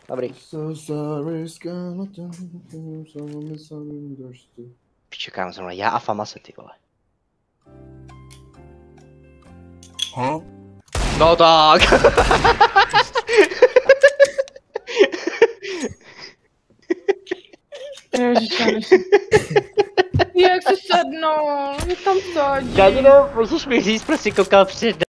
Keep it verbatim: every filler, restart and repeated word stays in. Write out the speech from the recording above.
Dobrý. Čekám zrovna já a Famase, ty vole. Huh? No tak. Ježiš, jak se sednul, je tam sadí. Janino, můžeš mi říct, prostě koukal před